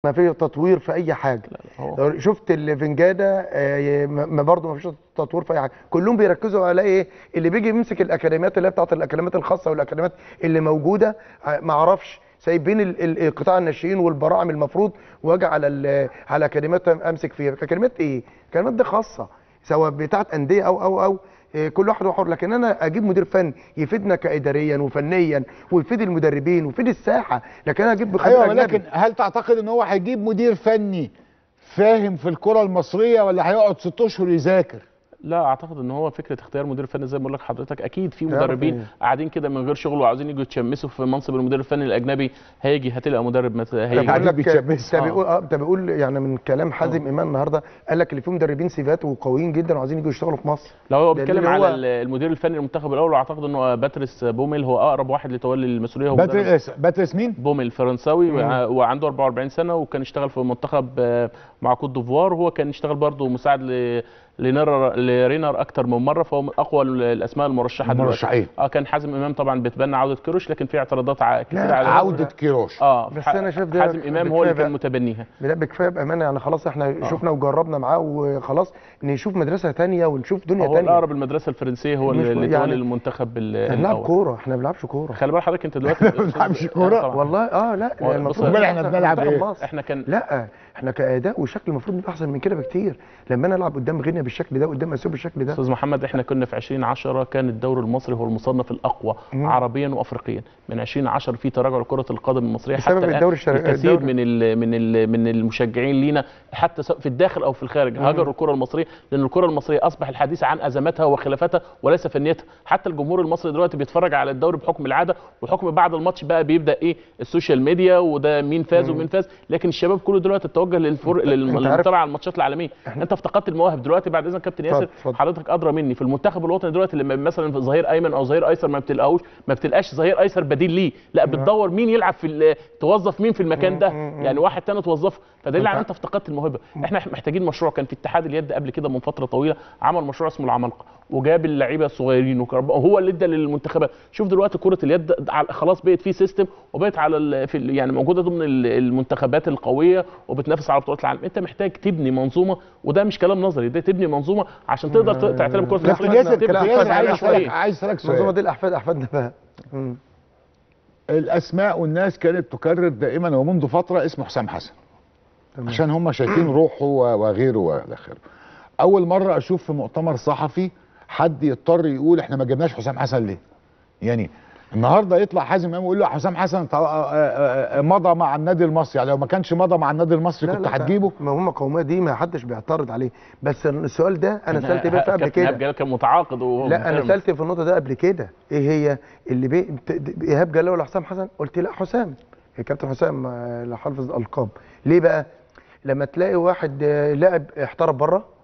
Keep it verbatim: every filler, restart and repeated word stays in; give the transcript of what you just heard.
ما فيش تطوير في اي حاجه. لو شفت الفنجاده ما برضه ما فيش تطوير في اي حاجه، كلهم بيركزوا على ايه؟ اللي بيجي يمسك الاكاديميات اللي هي بتاعت الاكاديميات الخاصه والاكاديميات اللي موجوده، ما اعرفش سايبين قطاع الناشئين والبراعم المفروض، واجي على على اكاديميات امسك فيها. اكاديميات ايه؟ اكاديميات دي خاصه سواء بتاعت انديه او او او كل واحد حر، لكن انا اجيب مدير فني يفيدنا كاداريا وفنيا ويفيد المدربين ويفيد الساحه، لكن انا اجيب ايوه ولكن هل تعتقد ان هو هيجيب مدير فني فاهم في الكره المصريه ولا هيقعد ست اشهر يذاكر؟ لا اعتقد ان هو فكره اختيار مدير فني زي ما بقول لك حضرتك، اكيد في مدربين قاعدين كده من غير شغل وعاوزين يجوا يتشمسوا في منصب المدير الفني الاجنبي، هيجي هتلاقي مدرب مثلا هيجي قاعدين بيتشمسوا. انت بيقول اه انت بيقول يعني من كلام حازم امام النهارده قال لك اللي فيه مدربين سيفات وقويين جدا وعايزين يجوا يشتغلوا في مصر. لو هو بيتكلم على المدير الفني للمنتخب الاول، واعتقد انه باتريس بوميل هو اقرب واحد لتولي المسؤوليه. هو باتريس باتريس مين؟ بوميل فرنساوي وعنده أربعة وأربعين سنه، وكان اشتغل في المنتخب مع كوت ديفوار، وهو كان اشتغل برضه مساعد ل لرينر اكتر من مره، فهو من اقوى الاسماء المرشحه المرشحين. اه كان حازم امام طبعا بيتبنى عوده كيروش، لكن في اعتراضات كتير على عوده كيروش. اه بس انا شايف ده حازم امام هو اللي كان متبنيها. لا بكفايه بامانه يعني، خلاص احنا آه. شفنا وجربنا معاه وخلاص، نشوف مدرسه ثانيه ونشوف دنيا ثانيه. هو الاقرب المدرسه الفرنسيه هو اللي تولي يعني المنتخب الاول. احنا بنلعب كوره، احنا ما بنلعبش كوره. خلي بال حضرتك انت دلوقتي ما بنلعبش كوره والله. اه لا المفروض احنا بنلعب ايه؟ احنا كان لا احنا كاداء وشكل المفروض نبقى احسن من كده بكتير. لما انا العب قدام غينيا بالشكل ده، قدام اثيوبيا بالشكل ده. استاذ محمد احنا كنا في ألفين وعشرة كان الدوري المصري هو المصنف الاقوى مم. عربيا وافريقيا. من ألفين وعشرة في تراجع لكره القدم المصريه حتى بسبب الدوري الشرقي. الكثير الدوري. من ال من ال من المشجعين لينا حتى في الداخل او في الخارج هاجروا الكره المصريه، لان الكره المصريه اصبح الحديث عن ازماتها وخلافاتها وليس فنيتها. حتى الجمهور المصري دلوقتي بيتفرج على الدوري بحكم العاده، وحكم بعد الماتش بقى بيبدا ايه السوشيال ميديا، وده مين فاز مم. ومين فاز. لكن الشباب كله دلوقتي اتوجه للفرق للمتابعه على الماتشات العالميه. انت افتقدت المواهب دلوقتي بعد اذن كابتن ياسر، حضرتك ادرى مني. في المنتخب الوطني دلوقتي لما مثلا في ظهير ايمن او ظهير ايسر ما بتلاقوش، ما بتلقاش ظهير ايسر بديل ليه، لا بتدور مين يلعب في توظف مين في المكان ده، يعني واحد تاني توظفه، فدليل على انت افتقدت الموهبه. احنا محتاجين مشروع. كان في اتحاد اليد قبل كده من فتره طويله عمل مشروع اسمه العمالقه، وجاب اللعيبه الصغيرين وهو اللي ادى للمنتخبات. شوف دلوقتي كره اليد خلاص بقت في سيستم، وبقت على في يعني موجوده ضمن المنتخبات القويه وبتنافس على بطولات العالم. انت محتاج تبني منظومه، وده مش كلام نظري، ده تبني منظومه عشان تقدر تعتمد كره اليد. عايز اسالك سؤال. المنظومه دي الاحفاد احفادنا بقى. الاسماء والناس كانت تكرر دائما ومنذ فتره اسمه حسام حسن، عشان هم شايفين روحه وغيره والى اخره. اول مره اشوف في مؤتمر صحفي حد يضطر يقول احنا ما جبناش حسام حسن ليه؟ يعني النهارده يطلع حازم امام يقول له حسام حسن مضى مع النادي المصري، يعني لو ما كانش مضى مع النادي المصري كنت هتجيبه؟ ما هم قوميه دي ما حدش بيعترض عليه، بس السؤال ده انا سالت بيه قبل كده. ايهاب كان متعاقد وهو لا انا سالت في النقطه ده قبل كده، ايه هي اللي بي... ايهاب جلال ولا حسام حسن؟ قلت لا حسام، الكابتن حسام حافظ الالقاب. ليه بقى؟ لما تلاقي واحد لاعب احترف بره